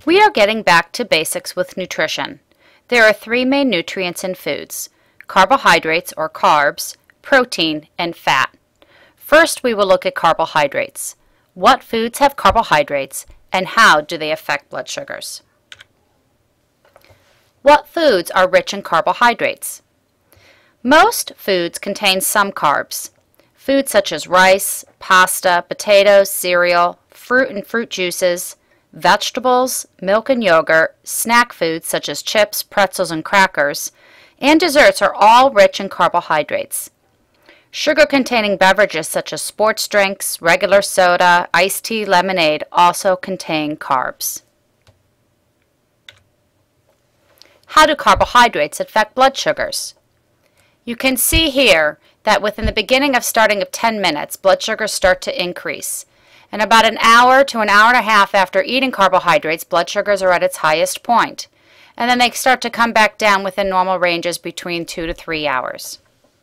We are getting back to basics with nutrition. There are three main nutrients in foods: carbohydrates or carbs, protein, and fat. First, we will look at carbohydrates. What foods have carbohydrates and how do they affect blood sugars? What foods are rich in carbohydrates? Most foods contain some carbs. Foods such as rice, pasta, potatoes, cereal, fruit and fruit juices, vegetables, milk and yogurt, snack foods such as chips, pretzels, and crackers, and desserts are all rich in carbohydrates. Sugar-containing beverages such as sports drinks, regular soda, iced tea, lemonade also contain carbs. How do carbohydrates affect blood sugars? You can see here that within the beginning of 10 minutes, blood sugars start to increase. And about an hour to an hour and a half after eating carbohydrates, blood sugars are at its highest point. And then they start to come back down within normal ranges between 2 to 3 hours.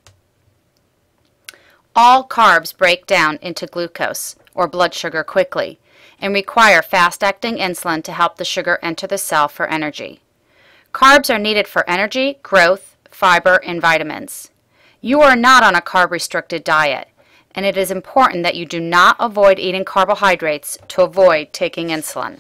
All carbs break down into glucose, or blood sugar, quickly, and require fast-acting insulin to help the sugar enter the cell for energy. Carbs are needed for energy, growth, fiber, and vitamins. You are not on a carb-restricted diet, and it is important that you do not avoid eating carbohydrates to avoid taking insulin.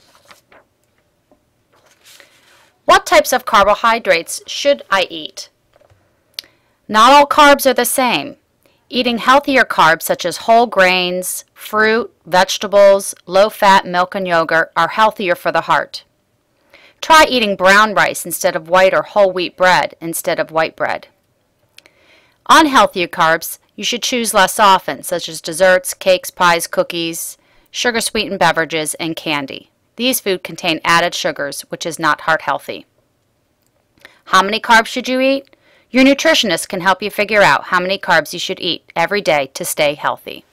What types of carbohydrates should I eat? Not all carbs are the same. Eating healthier carbs such as whole grains, fruit, vegetables, low-fat milk and yogurt are healthier for the heart. Try eating brown rice instead of white or whole wheat bread instead of white bread. Unhealthier carbs you should choose less often, such as desserts, cakes, pies, cookies, sugar-sweetened beverages, and candy. These foods contain added sugars, which is not heart healthy. How many carbs should you eat? Your nutritionist can help you figure out how many carbs you should eat every day to stay healthy.